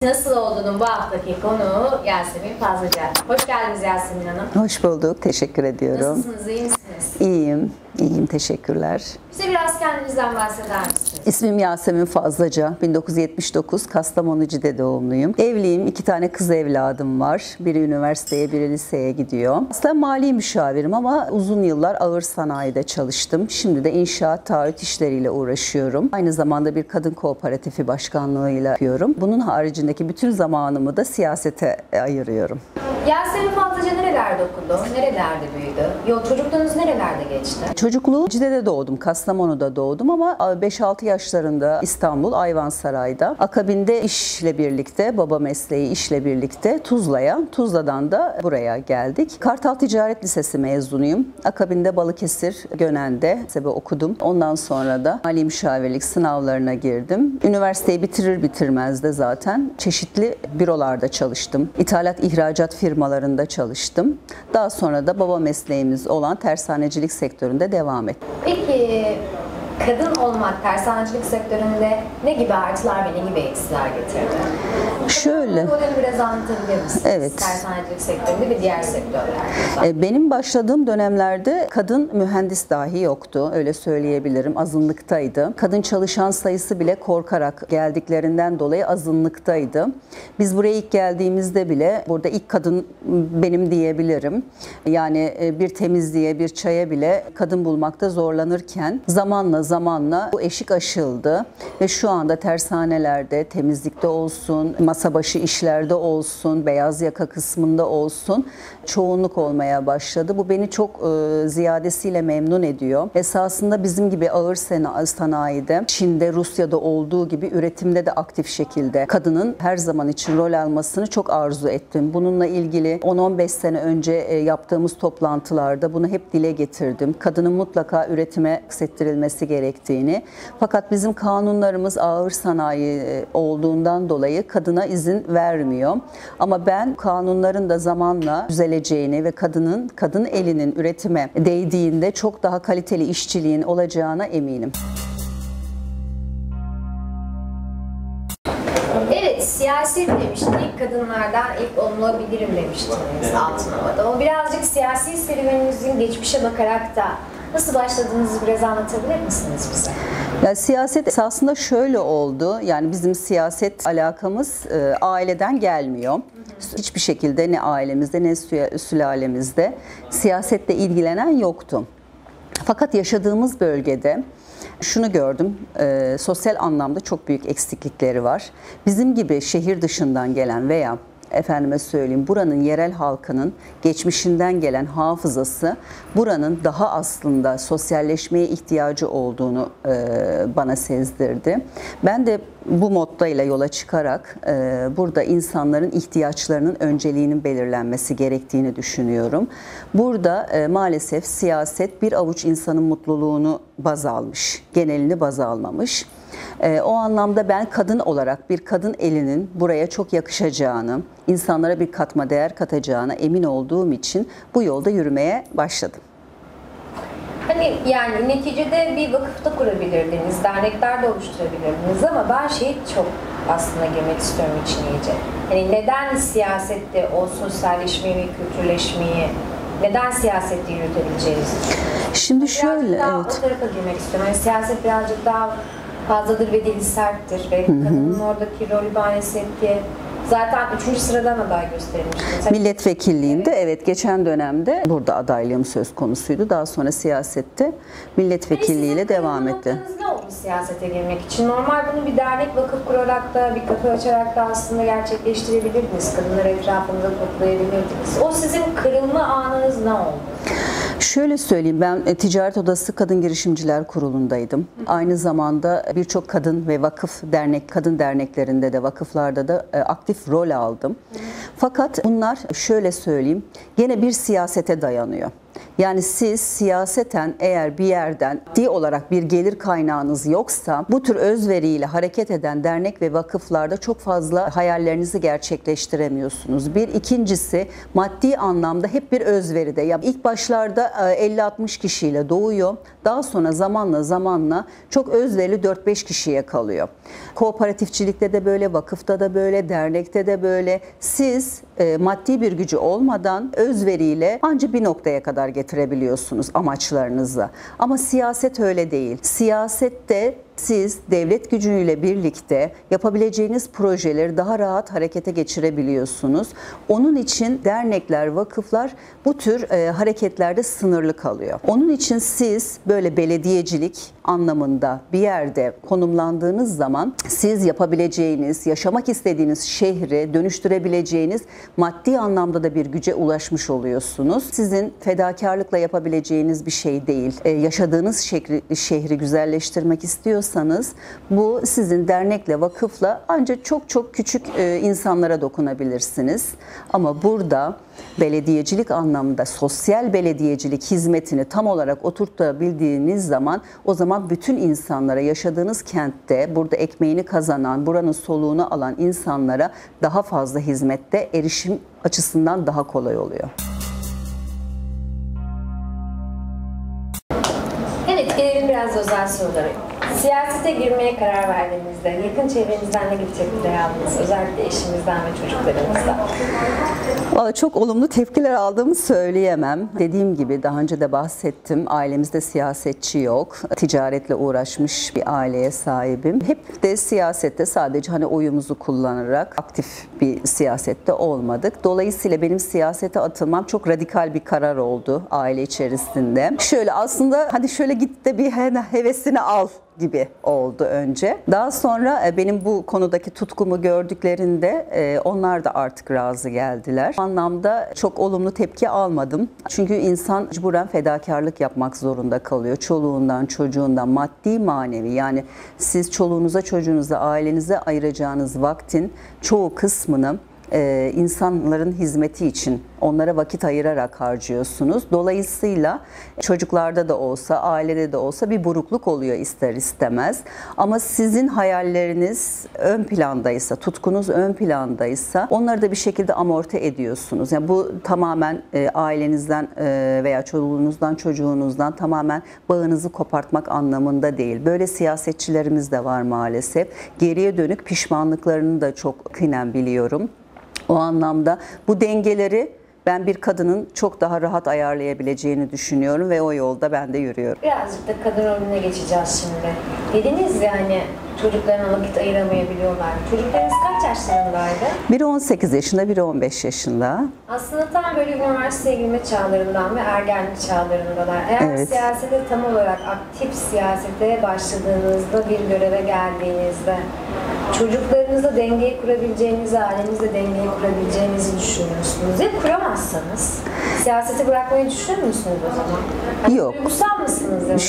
Nasıl olduğunun bu haftaki konuğu Yasemin Fazlıca. Hoş geldiniz Yasemin Hanım. Hoş bulduk, teşekkür ediyorum. Nasılsınız, iyi misiniz? İyiyim, teşekkürler. Bize biraz kendinizden bahseder misiniz? İsmim Yasemin Fazlıca, 1979 Kastamonu Cide doğumluyum. Evliyim, 2 tane kız evladım var. Biri üniversiteye, biri liseye gidiyor. Aslında mali müşavirim ama uzun yıllar ağır sanayide çalıştım. Şimdi de inşaat, taahhüt işleriyle uğraşıyorum. Aynı zamanda bir kadın kooperatifi başkanlığıyla yapıyorum. Bunun haricindeki bütün zamanımı da siyasete ayırıyorum. Yasemin Fazlıca nerelerde okudu? Nerelerde büyüdü? Çocukluğunuz nerelerde geçti? Çocukluğum Cide'de doğdum, Kastamonu'da doğdum ama 5-6 yaşlarında İstanbul, Ayvansaray'da. Akabinde işle birlikte, baba mesleği işle birlikte Tuzla'dan da buraya geldik. Kartal Ticaret Lisesi mezunuyum. Akabinde Balıkesir, Gönen'de okudum. Ondan sonra da mali müşavirlik sınavlarına girdim. Üniversiteyi bitirir bitirmez de zaten çeşitli bürolarda çalıştım. İthalat, ihracat firmalarında çalıştım. Daha sonra da baba mesleğimiz olan tersanecilik sektöründe devam ettim. Peki kadın olmak tersanecilik sektöründe ne gibi artılar ve ne gibi eksiler getirdi? Şöyle. Bu modeli biraz anlatabilir misiniz? Evet. Tersanecilik sektöründe ve diğer sektörlerde. Benim başladığım dönemlerde kadın mühendis dahi yoktu. Öyle söyleyebilirim. Azınlıktaydı. Kadın çalışan sayısı bile korkarak geldiklerinden dolayı azınlıktaydı. Biz buraya ilk geldiğimizde bile burada ilk kadın benim diyebilirim. Yani bir temizliğe, bir çaya bile kadın bulmakta zorlanırken zamanla bu eşik aşıldı ve şu anda tersanelerde, temizlikte olsun, masa başı işlerde olsun, beyaz yaka kısmında olsun çoğunluk olmaya başladı. Bu beni çok ziyadesiyle memnun ediyor. Esasında bizim gibi ağır sanayide, Çin'de, Rusya'da olduğu gibi üretimde de aktif şekilde kadının her zaman için rol almasını çok arzu ettim. Bununla ilgili 10-15 sene önce yaptığımız toplantılarda bunu hep dile getirdim. Kadının mutlaka üretime aksettirilmesi gerektiğini. Fakat bizim kanunlarımız ağır sanayi olduğundan dolayı kadına izin vermiyor. Ama ben kanunların da zamanla düzeleceğini ve kadın elinin üretime değdiğinde çok daha kaliteli işçiliğin olacağına eminim. Evet, siyaset demiştik. İlk kadınlardan ilk olabilirim demiştiniz Altınova'da. O birazcık siyasi serüveninizin geçmişe bakarak da nasıl başladığınızı biraz anlatabilir misiniz bize? Ya, siyaset esasında şöyle oldu. Yani bizim siyaset alakamız aileden gelmiyor. Hiçbir şekilde ne ailemizde ne sülalemizde siyasetle ilgilenen yoktu. Fakat yaşadığımız bölgede şunu gördüm, sosyal anlamda çok büyük eksiklikleri var. Bizim gibi şehir dışından gelen veya efendime söyleyeyim buranın yerel halkının geçmişinden gelen hafızası buranın daha aslında sosyalleşmeye ihtiyacı olduğunu bana sezdirdi. Ben de bu mottayla yola çıkarak burada insanların ihtiyaçlarının önceliğinin belirlenmesi gerektiğini düşünüyorum. Burada maalesef siyaset bir avuç insanın mutluluğunu baz almış, genelini baz almamış. O anlamda ben kadın olarak bir kadın elinin buraya çok yakışacağını, insanlara bir katma değer katacağına emin olduğum için bu yolda yürümeye başladım. Hani yani neticede bir vakıfta kurabilirdiniz, dernekler de oluşturabilirdiniz ama ben çok aslında girmek istiyorum için iyice. Hani neden siyasette o sosyalleşmeyi ve kültürleşmeyi, neden siyasette yürütebileceğiz? Şimdi şöyle, daha evet. O tarafa girmek istiyorum. Yani siyaset birazcık daha fazladır ve dili serttir ve kadının oradaki rolü maalesef ki zaten 3. sıradan aday gösterilmişti. Milletvekilliğinde evet geçen dönemde burada adaylığım söz konusuydu. Daha sonra siyasette milletvekilliğiyle devam etti. Ne oldu siyasete girmek için? Normal bunu bir dernek vakıf kurarak da bir kafe açarak da aslında gerçekleştirebilirdiniz. Kadınları etrafında toplayabilirdiniz. O sizin kırılma anınız ne oldu? Şöyle söyleyeyim, ben Ticaret Odası Kadın Girişimciler Kurulu'ndaydım. Aynı zamanda birçok kadın ve vakıf kadın derneklerinde de vakıflarda da aktif rol aldım. Fakat bunlar şöyle söyleyeyim, gene bir siyasete dayanıyor. Yani siz siyaseten eğer bir yerden maddi olarak bir gelir kaynağınız yoksa bu tür özveriyle hareket eden dernek ve vakıflarda çok fazla hayallerinizi gerçekleştiremiyorsunuz. Bir ikincisi maddi anlamda hep bir özveride. Ya ilk başlarda 50-60 kişiyle doğuyor. Daha sonra zamanla çok özverili 4-5 kişiye kalıyor. Kooperatifçilikte de böyle, vakıfta da böyle, dernekte de böyle. Siz maddi bir gücü olmadan özveriyle ancak bir noktaya kadar getirebiliyorsunuz amaçlarınızı. Ama siyaset öyle değil. Siyasette siz devlet gücüyle birlikte yapabileceğiniz projeleri daha rahat harekete geçirebiliyorsunuz. Onun için dernekler, vakıflar bu tür hareketlerde sınırlı kalıyor. Onun için siz böyle belediyecilik anlamında bir yerde konumlandığınız zaman siz yapabileceğiniz, yaşamak istediğiniz şehri dönüştürebileceğiniz maddi anlamda da bir güce ulaşmış oluyorsunuz. Sizin fedakarlıkla yapabileceğiniz bir şey değil. Yaşadığınız şehri güzelleştirmek istiyorsanız bu sizin dernekle, vakıfla ancak çok küçük insanlara dokunabilirsiniz. Ama burada belediyecilik anlamında sosyal belediyecilik hizmetini tam olarak oturtabildiğiniz zaman o zaman bütün insanlara, yaşadığınız kentte burada ekmeğini kazanan, buranın soluğunu alan insanlara daha fazla hizmette erişim açısından daha kolay oluyor. Evet, gelelim biraz özel sorulara. Siyasete girmeye karar verdiğinizde yakın çevrenizden ne gibi tepkiler aldınız? Özellikle eşinizden ve çocuklarınızdan. Vallahi çok olumlu tepkiler aldığımı söyleyemem. Dediğim gibi daha önce de bahsettim. Ailemizde siyasetçi yok. Ticaretle uğraşmış bir aileye sahibim. Hep de siyasette sadece hani oyumuzu kullanarak aktif bir siyasette olmadık. Dolayısıyla benim siyasete atılmam çok radikal bir karar oldu aile içerisinde. Şöyle aslında hadi şöyle git de bir hevesini al gibi oldu önce. Daha sonra benim bu konudaki tutkumu gördüklerinde onlar da artık razı geldiler. Bu anlamda çok olumlu tepki almadım. Çünkü insan mecburen fedakarlık yapmak zorunda kalıyor. Çoluğundan, çocuğundan, maddi, manevi. Yani siz çoluğunuza, çocuğunuza, ailenize ayıracağınız vaktin çoğu kısmını insanların hizmeti için onlara vakit ayırarak harcıyorsunuz. Dolayısıyla çocuklarda da olsa, ailede de olsa bir burukluk oluyor ister istemez. Ama sizin hayalleriniz ön plandaysa, tutkunuz ön plandaysa onları da bir şekilde amorti ediyorsunuz. Yani bu tamamen ailenizden veya çoluğunuzdan, çocuğunuzdan tamamen bağınızı kopartmak anlamında değil. Böyle siyasetçilerimiz de var maalesef. Geriye dönük pişmanlıklarını da çok kıynen biliyorum. O anlamda bu dengeleri ben bir kadının çok daha rahat ayarlayabileceğini düşünüyorum ve o yolda ben de yürüyorum. Birazcık da kadın rolüne geçeceğiz şimdi. Dediniz ya hani çocuklarına vakit ayıramayabiliyorlar. Çocuklarınız kaç yaşlarındaydı? Biri 18 yaşında, biri 15 yaşında. Aslında tam böyle üniversiteye girme çağlarından ve ergenlik çağlarındalar. Eğer Evet. siyasete tam olarak aktif siyasete başladığınızda, bir göreve geldiğinizde çocuklarınızla dengeyi kurabileceğinizi, ailenizle dengeyi kurabileceğinizi düşünüyor musunuz? Ya kuramazsanız siyaseti bırakmayı düşünür müsünüz o zaman? Hani Yok. duygusal mısınız? Yani?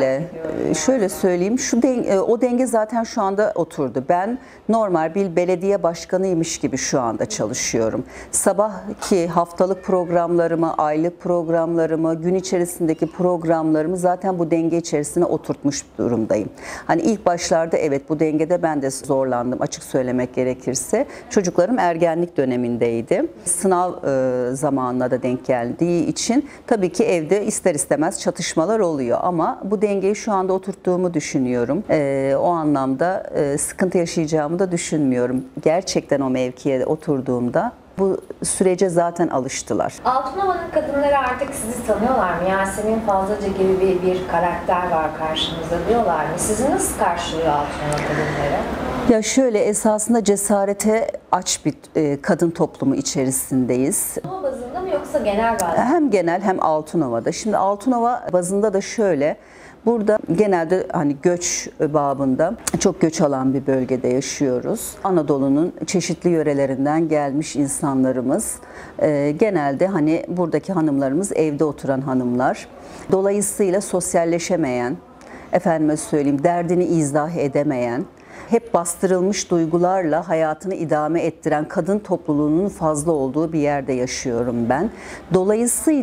Şöyle söyleyeyim. O denge zaten şu anda oturdu. Ben normal bir belediye başkanıymış gibi şu anda çalışıyorum. Sabahki haftalık programlarımı, aylık programlarımı, gün içerisindeki programlarımı zaten bu denge içerisine oturtmuş durumdayım. Hani ilk başlarda evet bu dengede ben de zorlandım açık söylemek gerekirse. Çocuklarım ergenlik dönemindeydi. Sınav zamanına da denk geldiği için tabii ki evde ister istemez çatışmalar oluyor ama bu dengeyi şu anda oturttuğumu düşünüyorum. O anlamda sıkıntı yaşayacağımı da düşünmüyorum. Gerçekten o mevkiye oturduğumda bu sürece zaten alıştılar. Altınova'nın kadınları artık sizi tanıyorlar mı? Yasemin Fazlaca gibi bir karakter var karşınızda diyorlar mı? Sizi nasıl karşılıyor Altınova kadınları? Ya şöyle esasında cesarete aç bir kadın toplumu içerisindeyiz. Altınova bazında mı yoksa genel bazında? Hem genel hem Altınova'da. Şimdi Altınova bazında da şöyle. Burada genelde hani göç babında çok göç alan bir bölgede yaşıyoruz. Anadolu'nun çeşitli yörelerinden gelmiş insanlarımız. Genelde hani buradaki hanımlarımız evde oturan hanımlar. Dolayısıyla sosyalleşemeyen, efendime söyleyeyim derdini izah edemeyen, hep bastırılmış duygularla hayatını idame ettiren kadın topluluğunun fazla olduğu bir yerde yaşıyorum ben. Dolayısıyla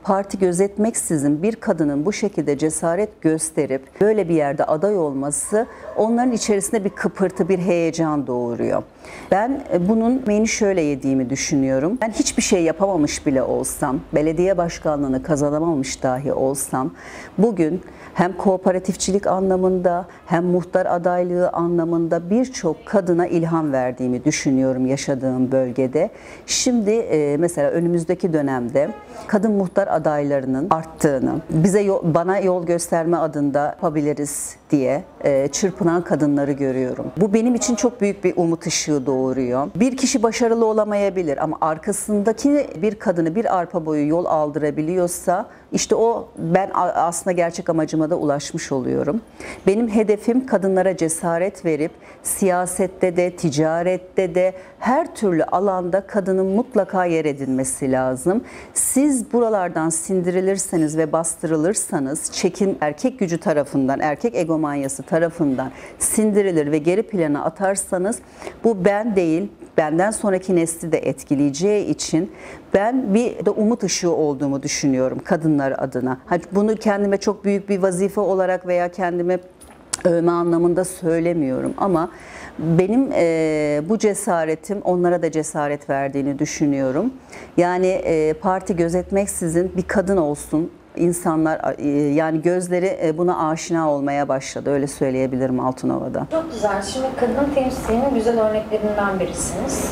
parti gözetmeksizin bir kadının bu şekilde cesaret gösterip böyle bir yerde aday olması onların içerisinde bir kıpırtı, bir heyecan doğuruyor. Ben bunun beni şöyle yediğimi düşünüyorum. Ben hiçbir şey yapamamış bile olsam, belediye başkanlığını kazanamamış dahi olsam, bugün hem kooperatifçilik anlamında hem muhtar adaylığı anlamında birçok kadına ilham verdiğimi düşünüyorum yaşadığım bölgede. Şimdi mesela önümüzdeki dönemde kadın muhtar adaylarının arttığını, bana yol gösterme adında yapabiliriz diye çırpınan kadınları görüyorum. Bu benim için çok büyük bir umut ışığı doğuruyor. Bir kişi başarılı olamayabilir ama arkasındaki bir kadını bir arpa boyu yol aldırabiliyorsa işte ben aslında gerçek amacıma da ulaşmış oluyorum. Benim hedefim kadınlara cesaret verip siyasette de, ticarette de her türlü alanda kadının mutlaka yer edinmesi lazım. Siz buralardan sindirilirseniz ve bastırılırsanız, erkek gücü tarafından, erkek egomanyası tarafından sindirilir ve geri plana atarsanız bu ben değil, benden sonraki nesli de etkileyeceği için ben bir de umut ışığı olduğumu düşünüyorum kadınlar adına. Bunu kendime çok büyük bir vazife olarak veya kendime övme anlamında söylemiyorum ama benim bu cesaretim onlara da cesaret verdiğini düşünüyorum. Yani parti gözetmeksizin bir kadın olsun, insanlar yani gözleri buna aşina olmaya başladı. Öyle söyleyebilirim Altınova'da. Çok güzel. Şimdi kadın temsilinin güzel örneklerinden birisiniz.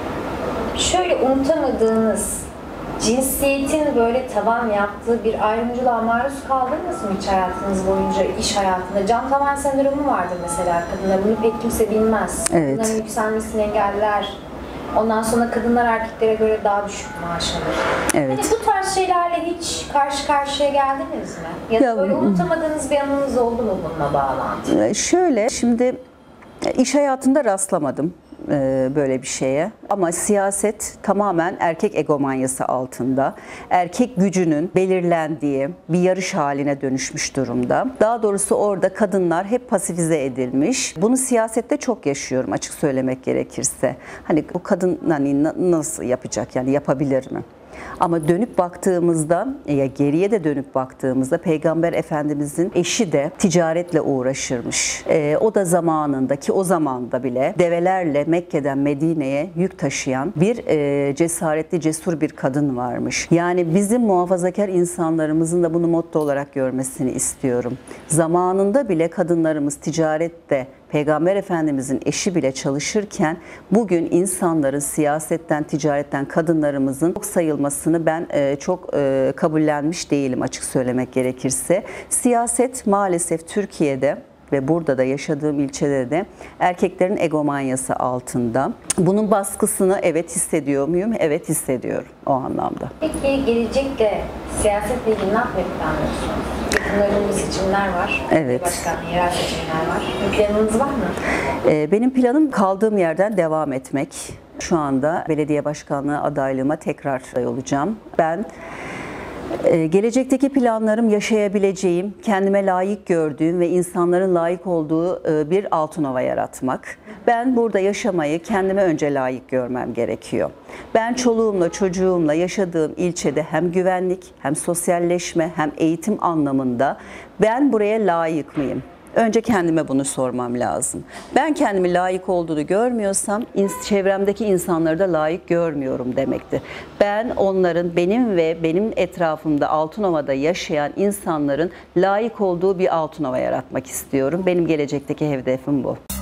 Şöyle unutamadığınız, cinsiyetin böyle tavan yaptığı bir ayrımcılığa maruz kaldınız mı hiç hayatınız boyunca, iş hayatında? Can tavan sendromu vardır mesela kadınlar. Bunu pek kimse bilmez. Evet. Kadınların yükselmesini engeller. Ondan sonra kadınlar erkeklere göre daha düşük maaş alır. Evet. Hani bu tarz şeylerle hiç karşı karşıya geldiniz mi? Ya da böyle unutamadığınız bir anınız oldu mu bununla bağlantılı? Şöyle, şimdi iş hayatında rastlamadım böyle bir şeye. Ama siyaset tamamen erkek egomanyası altında, erkek gücünün belirlendiği bir yarış haline dönüşmüş durumda. Daha doğrusu orada kadınlar hep pasifize edilmiş. Bunu siyasette çok yaşıyorum açık söylemek gerekirse. Hani bu kadın nasıl yapacak, yani yapabilir mi? Ama dönüp baktığımızda, geriye de dönüp baktığımızda Peygamber Efendimizin eşi de ticaretle uğraşırmış. O da zamanındaki, o zamanda bile develerle Mekke'den Medine'ye yük taşıyan bir cesaretli, cesur bir kadın varmış. Yani bizim muhafazakar insanlarımızın da bunu motto olarak görmesini istiyorum. Zamanında bile kadınlarımız ticarette, Peygamber Efendimizin eşi bile çalışırken bugün insanların siyasetten, ticaretten kadınlarımızın çok sayılmasını ben çok kabullenmiş değilim açık söylemek gerekirse. Siyaset maalesef Türkiye'de ve burada da yaşadığım ilçede de erkeklerin egomanyası altında. Bunun baskısını evet hissediyor muyum? Evet hissediyorum o anlamda. Peki gelecekte siyasetle ilgili ne yapmayı planlıyorsunuz? Yakınlarında seçimler var. Evet. Başkanlığı, yerel seçimler var. Bir planınız var mı? Benim planım kaldığım yerden devam etmek. Şu anda belediye başkanlığı adaylığıma tekrar aday olacağım. Ben gelecekteki planlarım yaşayabileceğim, kendime layık gördüğüm ve insanların layık olduğu bir Altınova yaratmak. Ben burada yaşamayı kendime önce layık görmem gerekiyor. Ben çoluğumla, çocuğumla yaşadığım ilçede hem güvenlik, hem sosyalleşme, hem eğitim anlamında ben buraya layık mıyım? Önce kendime bunu sormam lazım. Ben kendimi layık olduğunu görmüyorsam çevremdeki insanları da layık görmüyorum demektir. Ben onların, benim ve benim etrafımda Altınova'da yaşayan insanların layık olduğu bir Altınova yaratmak istiyorum. Benim gelecekteki hedefim bu.